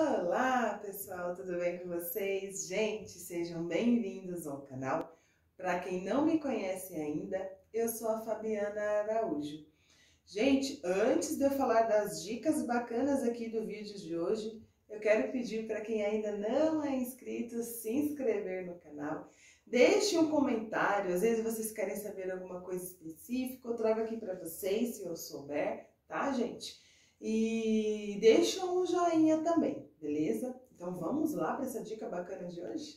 Olá, pessoal, tudo bem com vocês? Gente, sejam bem-vindos ao canal. Para quem não me conhece ainda, eu sou a Fabiana Araújo. Gente, antes de eu falar das dicas bacanas aqui do vídeo de hoje, eu quero pedir para quem ainda não é inscrito, se inscrever no canal. Deixe um comentário, às vezes vocês querem saber alguma coisa específica, eu trago aqui para vocês, se eu souber, tá, gente? E deixa um joinha também, beleza? Então vamos lá para essa dica bacana de hoje?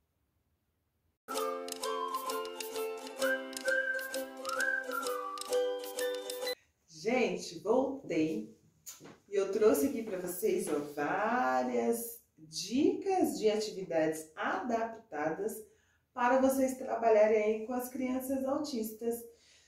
Gente, voltei e eu trouxe aqui para vocês várias dicas de atividades adaptadas para vocês trabalharem aí com as crianças autistas.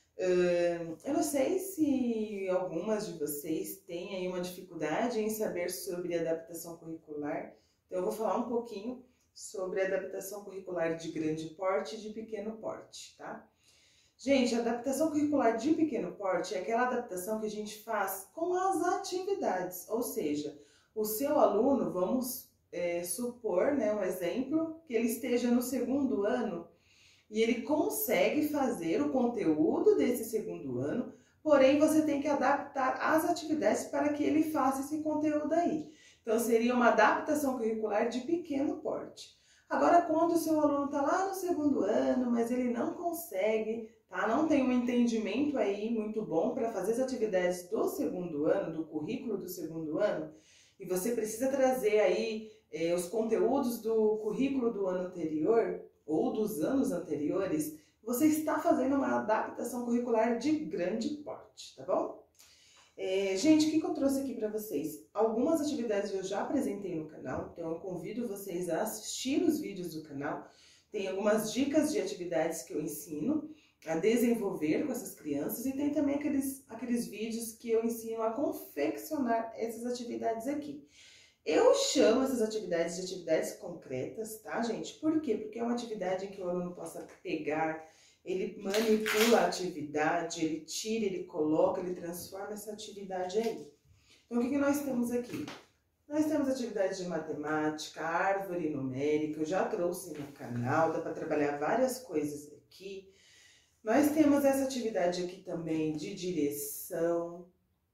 Eu não sei se algumas de vocês têm aí uma dificuldade em saber sobre adaptação curricular, então eu vou falar um pouquinho sobre adaptação curricular de grande porte e de pequeno porte, tá? Gente, a adaptação curricular de pequeno porte é aquela adaptação que a gente faz com as atividades, ou seja, o seu aluno, vamos supor, né, um exemplo, que ele esteja no segundo ano, e ele consegue fazer o conteúdo desse segundo ano, porém você tem que adaptar as atividades para que ele faça esse conteúdo aí. Então seria uma adaptação curricular de pequeno porte. Agora, quando o seu aluno está lá no segundo ano, mas ele não consegue, tá? Não tem um entendimento aí muito bom para fazer as atividades do segundo ano, do currículo do segundo ano, e você precisa trazer aí os conteúdos do currículo do ano anterior, ou dos anos anteriores, você está fazendo uma adaptação curricular de grande porte, tá bom? Gente, o que eu trouxe aqui para vocês? Algumas atividades eu já apresentei no canal, então eu convido vocês a assistir os vídeos do canal. Tem algumas dicas de atividades que eu ensino a desenvolver com essas crianças e tem também aqueles vídeos que eu ensino a confeccionar essas atividades aqui. Eu chamo essas atividades de atividades concretas, tá, gente? Por quê? Porque é uma atividade em que o aluno possa pegar, ele manipula a atividade, ele tira, ele coloca, ele transforma essa atividade aí. Então, o que nós temos aqui? Nós temos atividades de matemática, árvore numérica, eu já trouxe no canal, dá para trabalhar várias coisas aqui. Nós temos essa atividade aqui também de direção,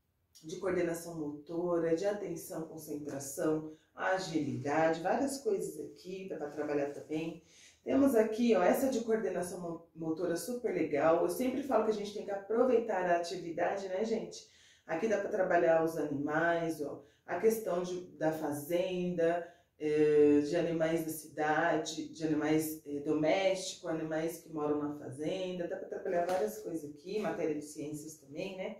de coordenação motora, de atenção, concentração, agilidade, várias coisas aqui dá para trabalhar também. Temos aqui, ó, essa de coordenação motora super legal. Eu sempre falo que a gente tem que aproveitar a atividade, né, gente? Aqui dá para trabalhar os animais, ó, a questão da fazenda, de animais da cidade, de animais domésticos, animais que moram na fazenda. Dá para trabalhar várias coisas aqui, matéria de ciências também, né?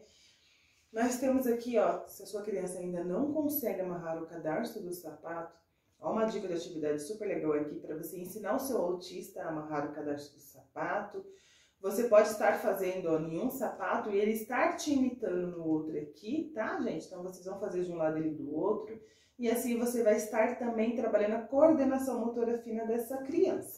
Nós temos aqui, ó, se a sua criança ainda não consegue amarrar o cadarço do sapato, ó, uma dica de atividade super legal aqui para você ensinar o seu autista a amarrar o cadarço do sapato. Você pode estar fazendo, ó, em um sapato e ele estar te imitando no outro aqui, tá, gente? Então vocês vão fazer de um lado e do outro. E assim você vai estar também trabalhando a coordenação motora fina dessa criança.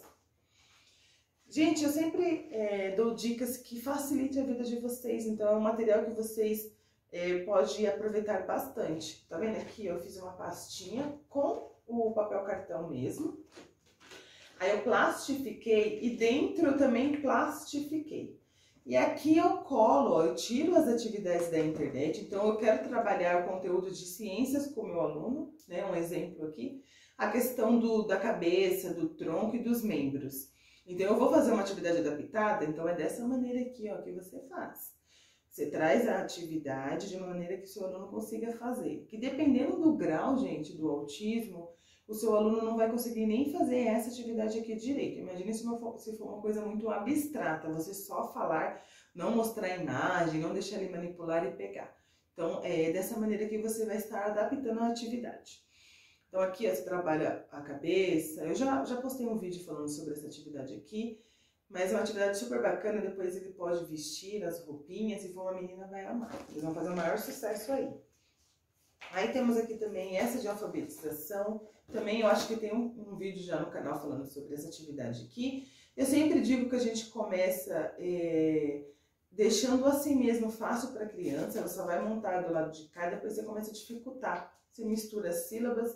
Gente, eu sempre dou dicas que facilitem a vida de vocês, então é um material que vocês pode aproveitar bastante. Tá vendo aqui? Eu fiz uma pastinha com o papel cartão mesmo. Aí eu plastifiquei e dentro eu também plastifiquei. E aqui eu colo, ó, eu tiro as atividades da internet. Então eu quero trabalhar o conteúdo de ciências com o meu aluno, né? Um exemplo aqui. A questão da cabeça, do tronco e dos membros. Então eu vou fazer uma atividade adaptada, então é dessa maneira aqui, ó, que você faz. Você traz a atividade de maneira que o seu aluno consiga fazer. Que dependendo do grau, gente, do autismo, o seu aluno não vai conseguir nem fazer essa atividade aqui direito. Imagine se for uma coisa muito abstrata, você só falar, não mostrar imagem, não deixar ele manipular e pegar. Então, é dessa maneira que você vai estar adaptando a atividade. Então, aqui, ó, você trabalha a cabeça. Eu já postei um vídeo falando sobre essa atividade aqui. Mas é uma atividade super bacana, depois ele pode vestir as roupinhas, se for uma menina vai amar. Eles vão fazer o maior sucesso aí. Aí temos aqui também essa de alfabetização. Também eu acho que tem um vídeo já no canal falando sobre essa atividade aqui. Eu sempre digo que a gente começa deixando assim mesmo fácil para a criança, ela só vai montar do lado de cá, depois você começa a dificultar. Você mistura as sílabas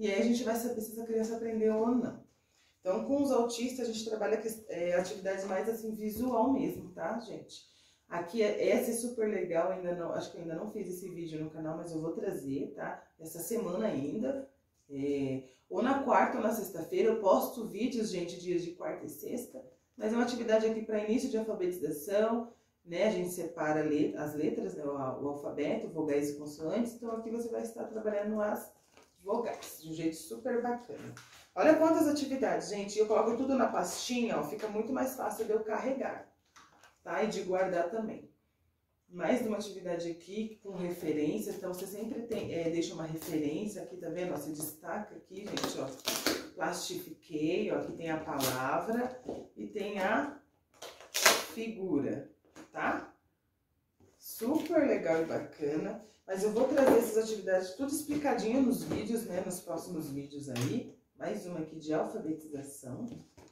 E aí a gente vai saber se essa criança aprendeu ou não. Então, com os autistas, a gente trabalha atividades mais assim, visual mesmo, tá, gente? Aqui, essa é super legal, ainda não, acho que eu ainda não fiz esse vídeo no canal, mas eu vou trazer, tá? Essa semana ainda. Ou na quarta ou na sexta-feira, eu posto vídeos, gente, dias de quarta e sexta. Mas é uma atividade aqui para início de alfabetização, né? A gente separa as letras, né? O alfabeto, vogais e consoantes. Então, aqui você vai estar trabalhando as vogais, de um jeito super bacana. Olha quantas atividades, gente. Eu coloco tudo na pastinha, ó, fica muito mais fácil de eu carregar, tá? E de guardar também. Mais de uma atividade aqui com referência, então você sempre deixa uma referência aqui, tá vendo? Ó, você destaca aqui, gente, ó. Plastifiquei, ó, aqui tem a palavra e tem a figura, tá? Super legal e bacana. Mas eu vou trazer essas atividades tudo explicadinho nos vídeos, né? Nos próximos vídeos aí. Mais uma aqui de alfabetização.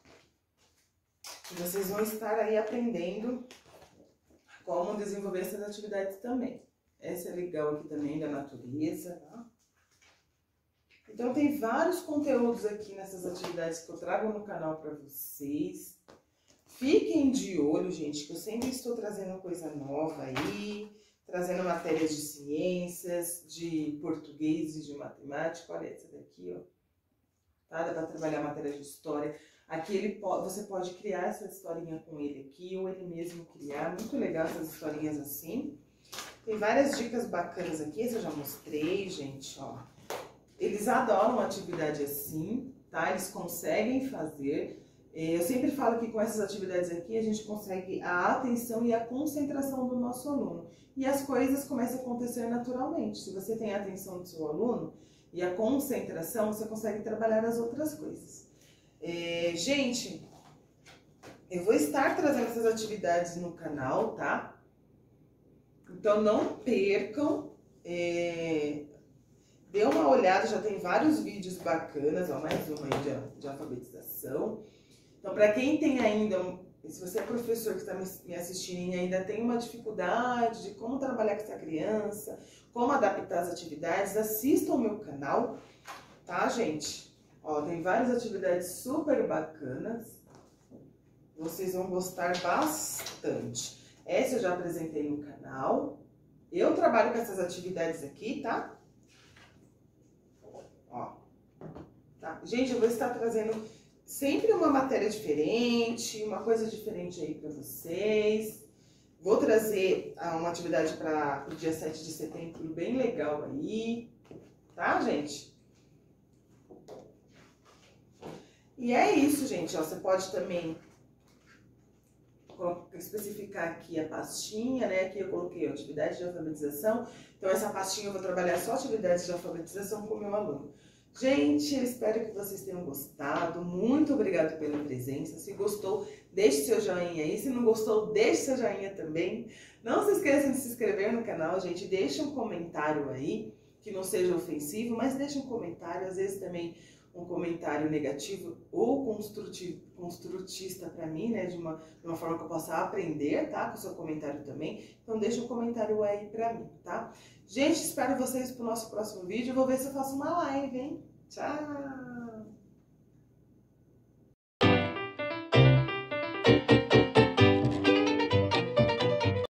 E vocês vão estar aí aprendendo como desenvolver essas atividades também. Essa é legal aqui também da natureza, tá? Então tem vários conteúdos aqui nessas atividades que eu trago no canal para vocês. Fiquem de olho, gente, que eu sempre estou trazendo coisa nova aí, trazendo matérias de ciências, de português e de matemática. Olha essa daqui, ó. Tá? Dá para trabalhar matéria de história. Aqui você pode criar essa historinha com ele aqui, ou ele mesmo criar. Muito legal essas historinhas assim. Tem várias dicas bacanas aqui, essa eu já mostrei, gente, ó. Eles adoram uma atividade assim, tá? Eles conseguem fazer. Eu sempre falo que com essas atividades aqui, a gente consegue a atenção e a concentração do nosso aluno. E as coisas começam a acontecer naturalmente. Se você tem a atenção do seu aluno e a concentração, você consegue trabalhar as outras coisas. Gente, eu vou estar trazendo essas atividades no canal, tá? Então não percam, dê uma olhada, já tem vários vídeos bacanas, ó, mais uma aí de alfabetização. Então, para quem tem ainda, se você é professor que está me assistindo e ainda tem uma dificuldade de como trabalhar com essa criança, como adaptar as atividades, assistam ao meu canal, tá, gente? Ó, tem várias atividades super bacanas, vocês vão gostar bastante. Essa eu já apresentei no canal. Eu trabalho com essas atividades aqui, tá? Ó, tá? Gente, eu vou estar trazendo sempre uma matéria diferente, uma coisa diferente aí para vocês. Vou trazer uma atividade para o dia 7 de setembro bem legal aí, tá, gente? E é isso, gente, ó, você pode também especificar aqui a pastinha, né? Aqui eu coloquei atividade de alfabetização. Então, essa pastinha eu vou trabalhar só atividades de alfabetização com o meu aluno. Gente, eu espero que vocês tenham gostado. Muito obrigada pela presença. Se gostou, deixe seu joinha aí. Se não gostou, deixe seu joinha também. Não se esqueçam de se inscrever no canal, gente. Deixe um comentário aí, que não seja ofensivo, mas deixe um comentário, às vezes também um comentário negativo ou construtista para mim, né, de uma forma que eu possa aprender, tá, com o seu comentário também. Então deixa um comentário aí para mim, tá? Gente, espero vocês pro nosso próximo vídeo. Eu vou ver se eu faço uma live, hein? Tchau!